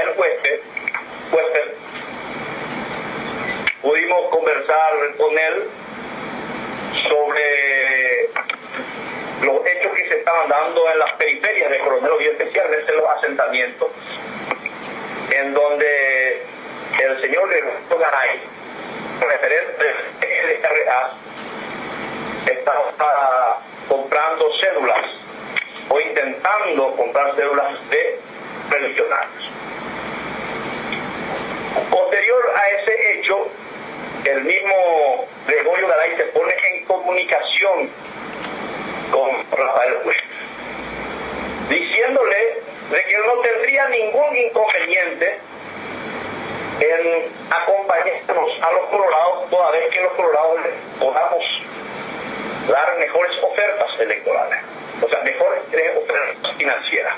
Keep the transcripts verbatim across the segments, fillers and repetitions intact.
Rafael Huésped, Huésped, pudimos conversar con él sobre los hechos que se estaban dando en las periferias de Coronel Oviedo, especialmente en los asentamientos, en donde el señor Gregorio Garay, referente del L R A, estaba comprando cédulas o intentando comprar cédulas de religionarios. Posterior a ese hecho, el mismo Gregorio Garay se pone en comunicación con Rafael Huésped, diciéndole de que él no tendría ningún inconveniente en acompañarnos a los colorados, toda vez que los colorados podamos dar mejores ofertas electorales, o sea, mejores ofertas financieras.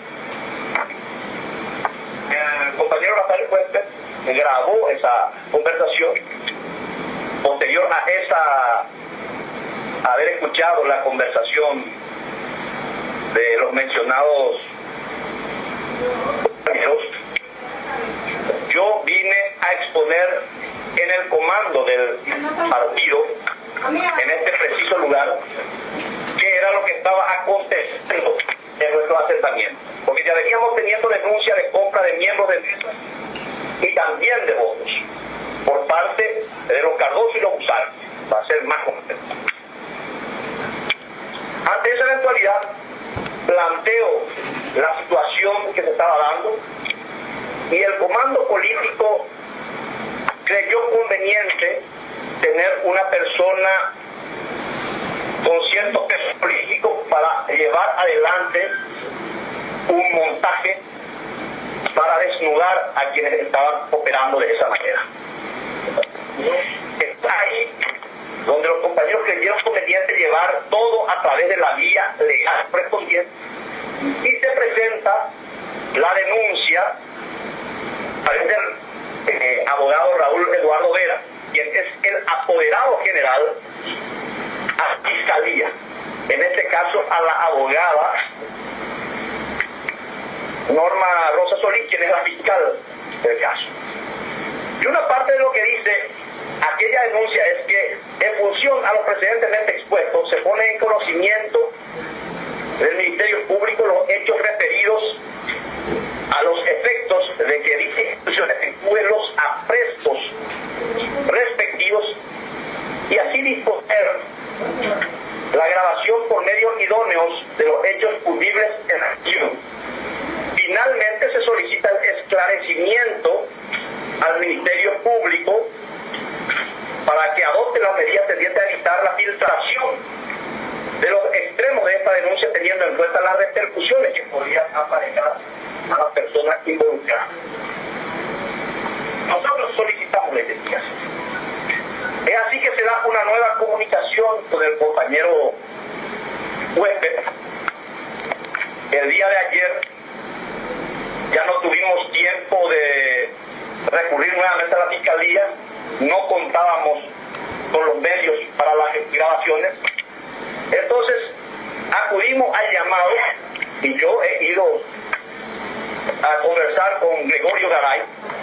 El compañero Rafael Huésped grabó esa conversación. Posterior a esa, a haber escuchado la conversación de los mencionados compañeros, yo vine a exponer en el comando del partido, en este preciso lugar, qué era lo que estaba aconteciendo en nuestro asentamiento, porque ya veníamos teniendo denuncia de compra de miembros de mesas y también de votos por parte de los Cardoso y los Usar, para ser más completo. Ante esa eventualidad, planteo la situación que se estaba dando y el comando político creyó conveniente tener una persona con cierto peso político para llevar adelante un montaje para desnudar a quienes estaban operando de esa manera. Está ahí donde los compañeros creyeron conveniente llevar todo a través de la vía legal correspondiente y se presenta la denuncia a través del eh, abogado Raúl Eduardo Vera, quien es el apoderado general a Fiscalía, en este caso a la abogada Norma Rosa Solís, quien es la fiscal del caso. Y una parte de lo que dice aquella denuncia es que en función a los precedentemente expuestos se pone en conocimiento del Ministerio Público los hechos referidos a los efectos de que dicha institución efectúe los aprestos respectivos y así disponer la grabación por medios idóneos de los hechos punibles en acción. Finalmente se solicita el esclarecimiento al Ministerio Público para que adopte las medidas tendientes a evitar la filtración de los extremos de esta denuncia, teniendo en cuenta las repercusiones que podrían aparejar a las personas involucradas. Nosotros solicitamos la investigación. Es así que se da una nueva comunicación con el compañero Huésped. El día de ayer ya no tuvimos tiempo de recurrir nuevamente a la Fiscalía, no contábamos con los medios para las grabaciones. Entonces acudimos al llamado y yo he ido a conversar con Gregorio Garay,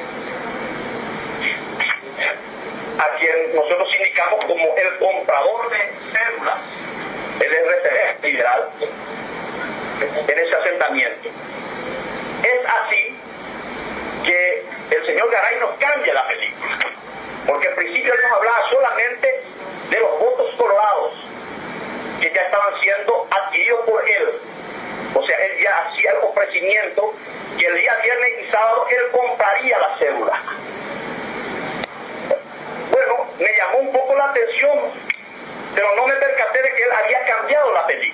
a quien nosotros indicamos como el comprador de células, el R T F liberal en ese asentamiento. Es así que el señor Garay nos cambia la película, porque al principio él nos hablaba solamente de los votos colorados que ya estaban siendo adquiridos por él. O sea, él ya hacía el ofrecimiento que el día viernes y sábado él compraría la cédula. Bueno, me llamó un poco la atención, pero no me percaté de que él había cambiado la película.